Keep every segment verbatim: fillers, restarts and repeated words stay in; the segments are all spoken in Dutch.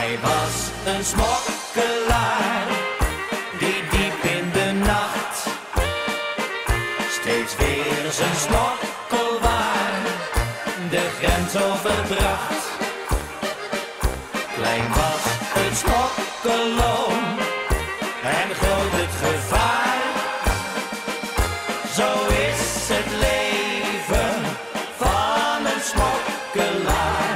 Hij was een smokkelaar die diep in de nacht steeds weer zijn smokkelwaar de grens overbracht. Klein was het smokkeloon en groot het gevaar. Zo is het leven van een smokkelaar.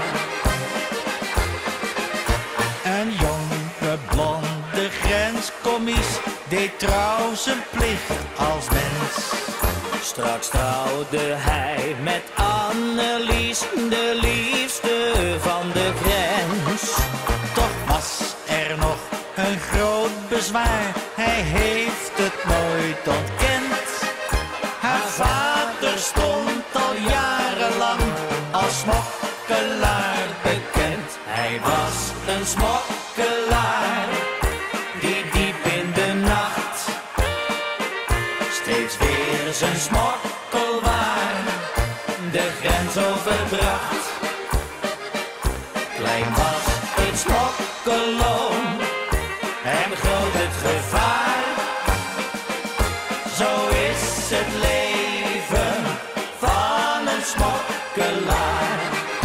Een jonge blonde grenscommies deed trouw zijn plicht als mens. Straks trouwde hij met Annelies, de liefste van de grens. Toch was er nog een groot bezwaar, hij heeft het nooit ontkend. Haar vader stond al jarenlang als smokkelaar bekend. Hij was een smokkelaar die diep in de nacht steeds weer zijn smokkelwaar de grens overbracht. Klein was het smokkeloon en groot het gevaar. Zo is het leven van een smokkelaar.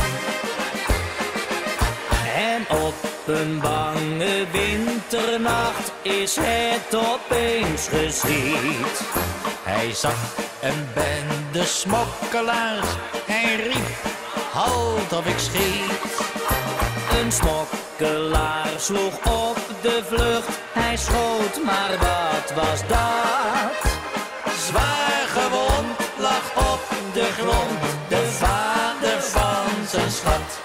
En op een bange winternacht is het opeens geschied. Hij zag een bende smokkelaars, hij riep, halt of ik schiet. Een smokkelaar sloeg op de vlucht, hij schoot, maar wat was dat? Zwaar gewond lag op de grond de vader van zijn schat.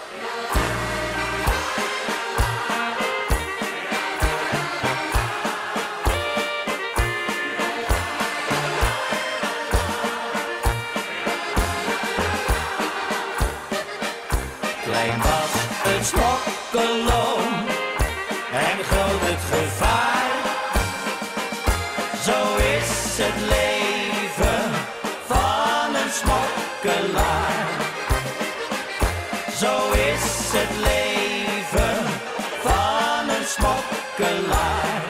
Klein was het smokkeloon en groot het gevaar. Zo is het leven van een smokkelaar. Zo is het leven van een smokkelaar.